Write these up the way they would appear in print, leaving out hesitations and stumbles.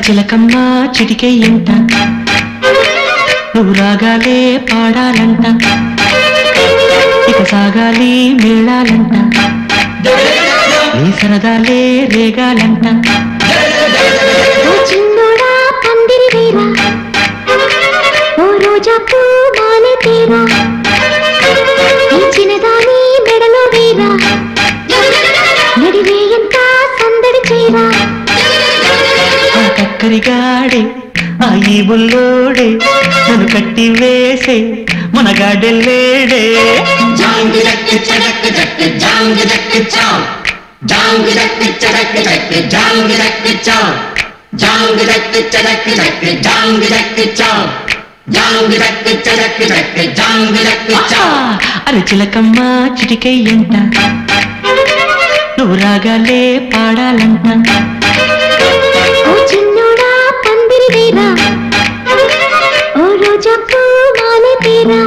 చిలకమ్మ చిటికే ఎంట నువ్వు రాగాలే పాడాలంట ఇక సాగాలి మేళాలంట నీ సరదాలే రేగాలంట ఓ చిన్నోడా పందిరి వేరా ఓ రోజా పూ మాలే తీరా ఈ చిన్నదాని మెడలో వేరా నడివేయంత సందడి చేరా ఆ కక్కరిగాడే ఆ ఈ బుల్లోడే నన్ను కట్టి వేసే మనగాడెల్లేడే అరే చిలకమ్మ చిటికెయ్యంట నువ్వు రాగాలే పాడాలంట ఓ చిన్నోడా పందిరి వేరా ఓ రోజా పూ మాలే తీరా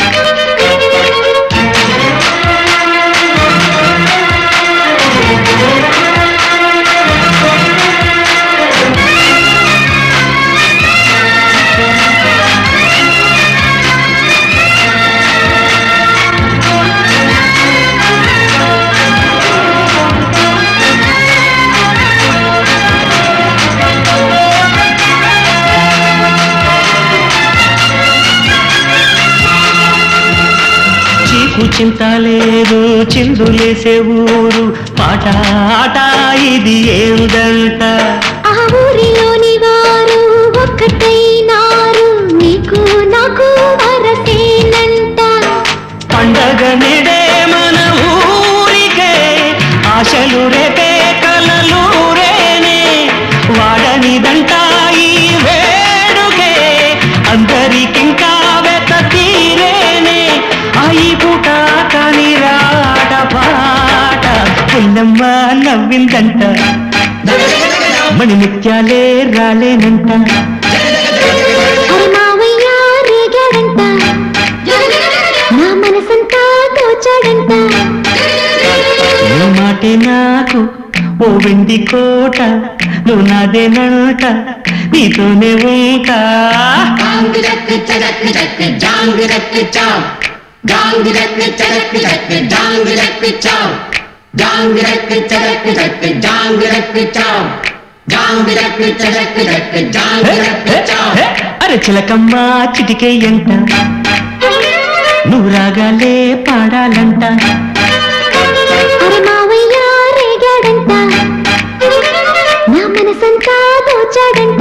చింత లేదు చిందులేసే ఊరు పాట ఆట ఇది ఏందంట ఆ ఊరిలోని వారు ఒక్కటైనారు నీకు నాకు వరసేనంట పండగ నిడే మన ఊరికే ఆశలు రేపే కలలు రేనే వాడనిదంట ఈ వేడుకే అందరికింకా వెత తీరేనే ఈ పూట కాని రాట పాట పుల్లమ్మ నవ్విందంట మణి నిత్యాలే రాలేనంట అరే మావయ్య రేగాడంట నా మనసంతా దోచాడంట నీ మాటే నాకు ఓ వెండి కోట నువ్వు నాదేనంట నీతోనే ఉంటా అరే చిలకమ్మ చిటికెయ్యంట నువ్వు రాగాలే పాడాలంట అరే మావయ్య రేగాడంట నా మనసంతా దోచాడంట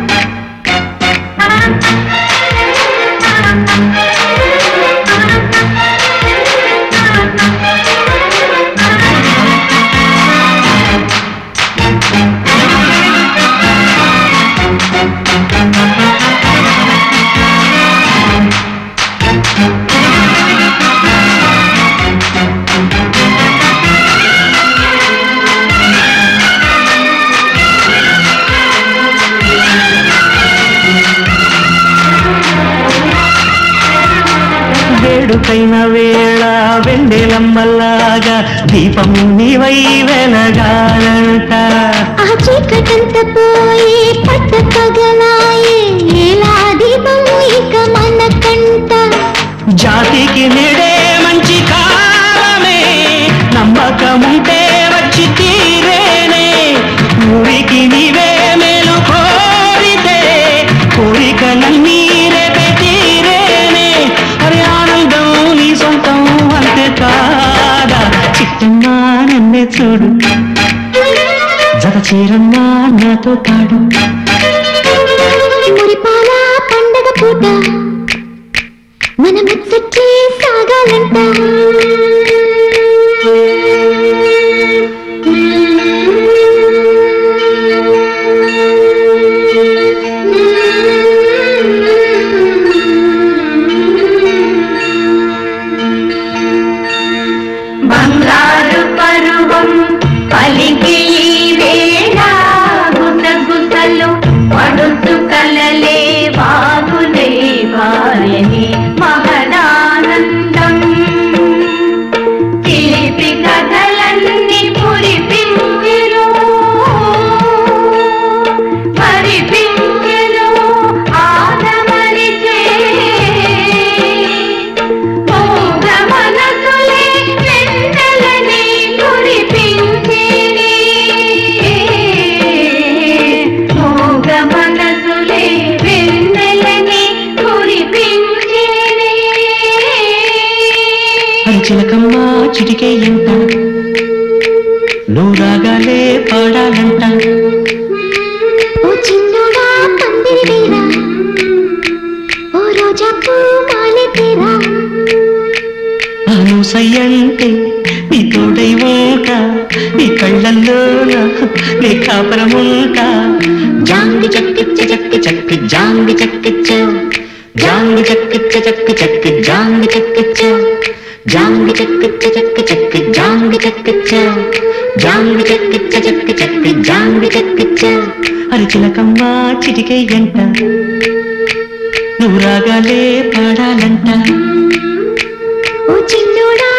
వేడుకైన వేళ వెన్నెలమ్మలాగా దీపం నీవై వెలగాలంట ఆ చీకటంత పోయి పట్ట పగలాయే ఎలా దీపం ఇక మనకంట జాతికి నిడే మంచి కాలమే నమ్మకముంటే వచ్చి తీరేనే ఊరికి నీవే మేలు కోరితే కోరికలన్నీ రేపే తీరేనే అరే ఆనందం నీ సొంతం అంతే కాదా చిట్టమ్మా నన్నే చూడు జత చీరమ్మా నాతో పాడు మురిపాల పండగ పూట మన ముచ్చట్లే సాగాలంట బంగారు పరువం పలికి వేళ గుసగుసల చిటికే ఎంట నువ్వు రాగాలే పాడాలంట ఓ చిన్నోడా పందిరి వేరా ఓ రోజా పూ మాలె తేరా నువ్వు సయ్యంటే నీ తోడై ఉంటా నీ కళ్ళల్లోన నీ కాపరముంటా జాంగి చక్కిచ్చ చక్కి చక్కి జాంగి చక్కిచ్చ జాంగి చక్కిచ్చ చక్కి చక్కి జాంగి చక్కిచ్చ జాంగి చక్కిచ్చ చక్కి చక్కి జాంగి చక్కిచ్చ జాంగి చక్కిచ్చ చక్కి చక్కి జాంగి చక్కిచ్చ అరిచిలకమ్మ చిటికే ఎంట నువ్వు రాగాలే పాడాలంట ఓ చిన్నోడా